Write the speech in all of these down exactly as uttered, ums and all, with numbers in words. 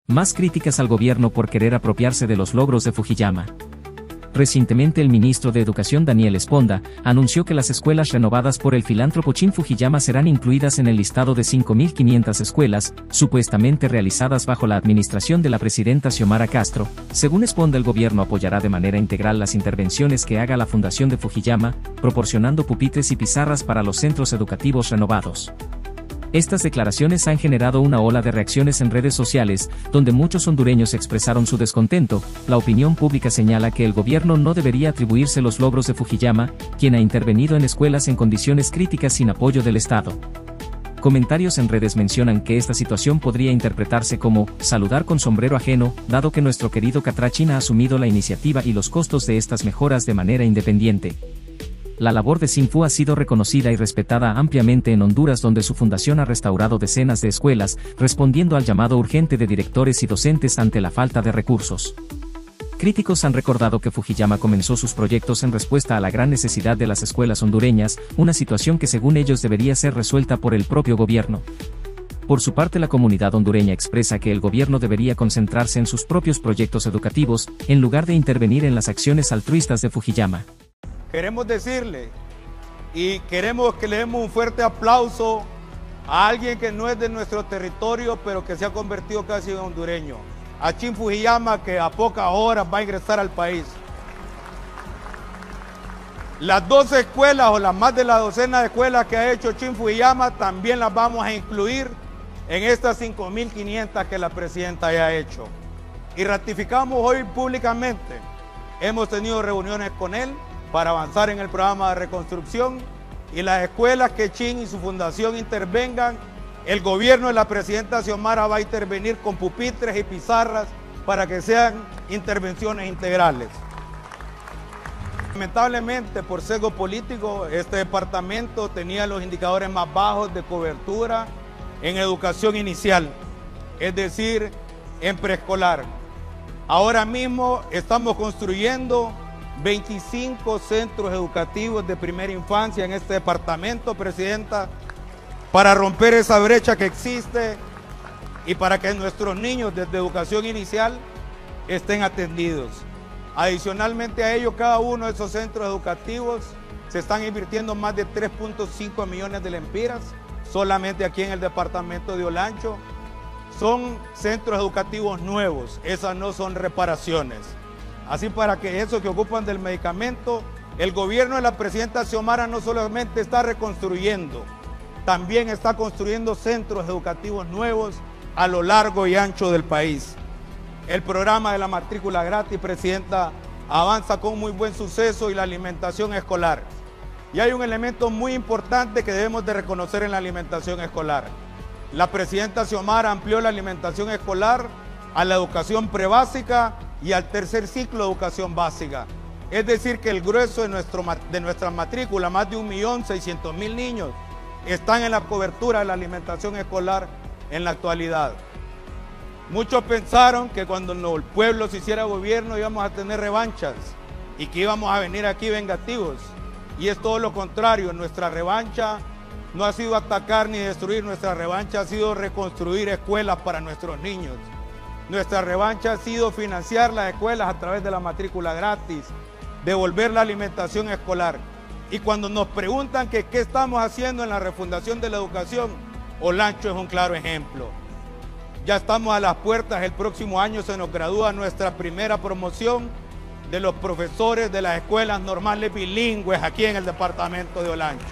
Más críticas al gobierno por querer apropiarse de los logros de Fujiyama. Recientemente el ministro de Educación Daniel Esponda anunció que las escuelas renovadas por el filántropo Shin Fujiyama serán incluidas en el listado de cinco mil quinientas escuelas, supuestamente realizadas bajo la administración de la presidenta Xiomara Castro. Según Esponda, el gobierno apoyará de manera integral las intervenciones que haga la Fundación de Fujiyama, proporcionando pupitres y pizarras para los centros educativos renovados. Estas declaraciones han generado una ola de reacciones en redes sociales, donde muchos hondureños expresaron su descontento. La opinión pública señala que el gobierno no debería atribuirse los logros de Fujiyama, quien ha intervenido en escuelas en condiciones críticas sin apoyo del Estado. Comentarios en redes mencionan que esta situación podría interpretarse como saludar con sombrero ajeno, dado que nuestro querido Catrachin ha asumido la iniciativa y los costos de estas mejoras de manera independiente. La labor de Shin Fu ha sido reconocida y respetada ampliamente en Honduras, donde su fundación ha restaurado decenas de escuelas, respondiendo al llamado urgente de directores y docentes ante la falta de recursos. Críticos han recordado que Fujiyama comenzó sus proyectos en respuesta a la gran necesidad de las escuelas hondureñas, una situación que según ellos debería ser resuelta por el propio gobierno. Por su parte, la comunidad hondureña expresa que el gobierno debería concentrarse en sus propios proyectos educativos, en lugar de intervenir en las acciones altruistas de Fujiyama. Queremos decirle y queremos que le demos un fuerte aplauso a alguien que no es de nuestro territorio, pero que se ha convertido casi en hondureño, a Shin Fujiyama, que a pocas horas va a ingresar al país. Las doce escuelas o las más de la docena de escuelas que ha hecho Shin Fujiyama también las vamos a incluir en estas cinco mil quinientas que la presidenta ya ha hecho. Y ratificamos hoy públicamente, hemos tenido reuniones con él para avanzar en el programa de reconstrucción, y las escuelas que Shin y su fundación intervengan, el gobierno de la presidenta Xiomara va a intervenir con pupitres y pizarras para que sean intervenciones integrales. Lamentablemente, por sesgo político, este departamento tenía los indicadores más bajos de cobertura en educación inicial, es decir, en preescolar. Ahora mismo estamos construyendo veinticinco centros educativos de primera infancia en este departamento, presidenta, para romper esa brecha que existe y para que nuestros niños desde educación inicial estén atendidos. Adicionalmente a ello, cada uno de esos centros educativos se están invirtiendo más de tres punto cinco millones de lempiras, solamente aquí en el departamento de Olancho. Son centros educativos nuevos, esas no son reparaciones. Así, para que eso que ocupan del medicamento, el gobierno de la presidenta Xiomara no solamente está reconstruyendo, también está construyendo centros educativos nuevos a lo largo y ancho del país. El programa de la matrícula gratis, presidenta, avanza con muy buen suceso, y la alimentación escolar. Y hay un elemento muy importante que debemos de reconocer en la alimentación escolar. La presidenta Xiomara amplió la alimentación escolar a la educación prebásica y al tercer ciclo de educación básica. Es decir, que el grueso de, nuestro, de nuestra matrícula, más de un millón seiscientos mil niños, están en la cobertura de la alimentación escolar en la actualidad. Muchos pensaron que cuando el pueblo se hiciera gobierno íbamos a tener revanchas y que íbamos a venir aquí vengativos. Y es todo lo contrario. Nuestra revancha no ha sido atacar ni destruir, nuestra revancha ha sido reconstruir escuelas para nuestros niños. Nuestra revancha ha sido financiar las escuelas a través de la matrícula gratis, devolver la alimentación escolar. Y cuando nos preguntan que qué estamos haciendo en la refundación de la educación, Olancho es un claro ejemplo. Ya estamos a las puertas, el próximo año se nos gradúa nuestra primera promoción de los profesores de las escuelas normales bilingües aquí en el departamento de Olancho.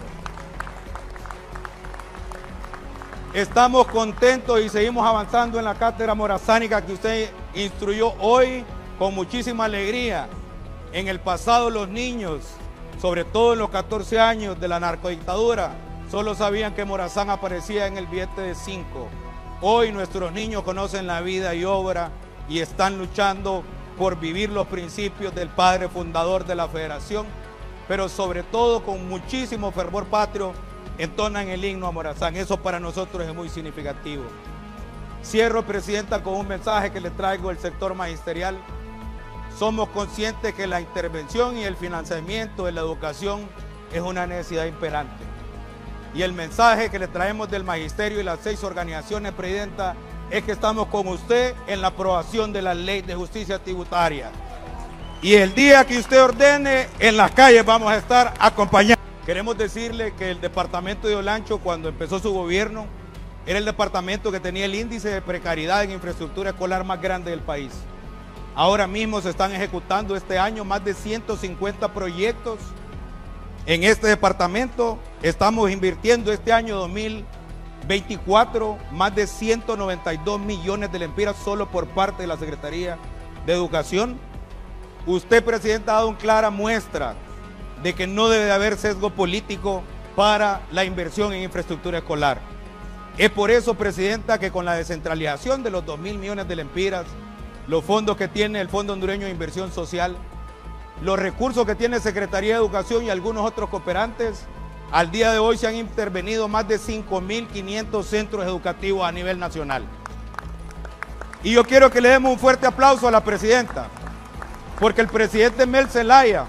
Estamos contentos y seguimos avanzando en la cátedra morazánica que usted instruyó hoy con muchísima alegría. En el pasado los niños, sobre todo en los catorce años de la narcodictadura, solo sabían que Morazán aparecía en el billete de cinco. Hoy nuestros niños conocen la vida y obra y están luchando por vivir los principios del padre fundador de la federación, pero sobre todo con muchísimo fervor patrio entonan el himno a Morazán. Eso para nosotros es muy significativo. Cierro, presidenta, con un mensaje que le traigo del sector magisterial. Somos conscientes que la intervención y el financiamiento de la educación es una necesidad imperante. Y el mensaje que le traemos del magisterio y las seis organizaciones, presidenta, es que estamos con usted en la aprobación de la ley de justicia tributaria. Y el día que usted ordene, en las calles vamos a estar acompañando. Queremos decirle que el departamento de Olancho, cuando empezó su gobierno, era el departamento que tenía el índice de precariedad en infraestructura escolar más grande del país. Ahora mismo se están ejecutando este año más de ciento cincuenta proyectos en este departamento. Estamos invirtiendo este año dos mil veinticuatro más de ciento noventa y dos millones de lempiras solo por parte de la Secretaría de Educación. Usted, Presidenta, ha dado una clara muestra de que no debe de haber sesgo político para la inversión en infraestructura escolar. Es por eso, Presidenta, que con la descentralización de los dos mil millones de lempiras, los fondos que tiene el Fondo Hondureño de Inversión Social, los recursos que tiene Secretaría de Educación y algunos otros cooperantes, al día de hoy se han intervenido más de cinco mil quinientos centros educativos a nivel nacional. Y yo quiero que le demos un fuerte aplauso a la Presidenta, porque el presidente Mel Zelaya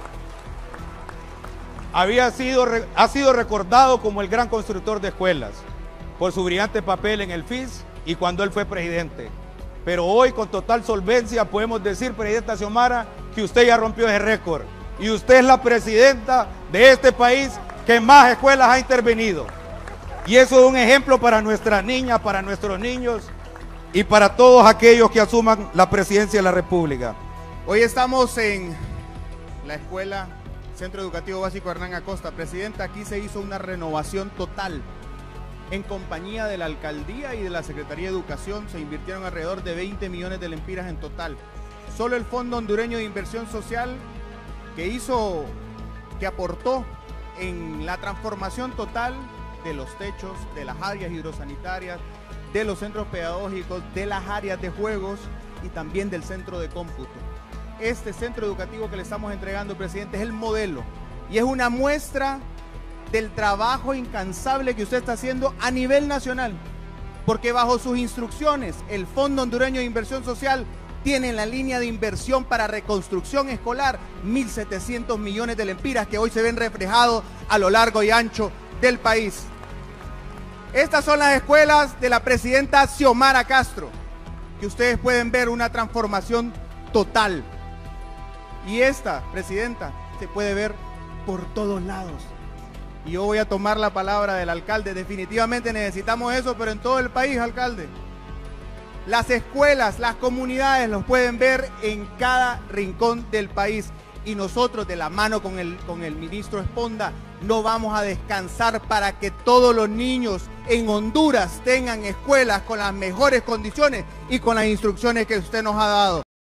había sido, ha sido recordado como el gran constructor de escuelas por su brillante papel en el F I S y cuando él fue presidente. Pero hoy, con total solvencia, podemos decir, Presidenta Xiomara, que usted ya rompió ese récord. Y usted es la presidenta de este país que más escuelas ha intervenido. Y eso es un ejemplo para nuestras niñas, para nuestros niños y para todos aquellos que asuman la presidencia de la República. Hoy estamos en la escuela Centro Educativo Básico Hernán Acosta. Presidenta, aquí se hizo una renovación total. En compañía de la Alcaldía y de la Secretaría de Educación se invirtieron alrededor de veinte millones de lempiras en total. Solo el Fondo Hondureño de Inversión Social, que hizo, que aportó en la transformación total de los techos, de las áreas hidrosanitarias, de los centros pedagógicos, de las áreas de juegos y también del centro de cómputo. Este centro educativo que le estamos entregando, Presidente, es el modelo y es una muestra del trabajo incansable que usted está haciendo a nivel nacional, porque bajo sus instrucciones el Fondo Hondureño de Inversión Social tiene en la línea de inversión para reconstrucción escolar mil setecientos millones de lempiras que hoy se ven reflejados a lo largo y ancho del país. Estas son las escuelas de la Presidenta Xiomara Castro, que ustedes pueden ver una transformación total. Y esta, Presidenta, se puede ver por todos lados. Y yo voy a tomar la palabra del alcalde. Definitivamente necesitamos eso, pero en todo el país, alcalde. Las escuelas, las comunidades los pueden ver en cada rincón del país. Y nosotros, de la mano con el, con el ministro Esponda, no vamos a descansar para que todos los niños en Honduras tengan escuelas con las mejores condiciones y con las instrucciones que usted nos ha dado.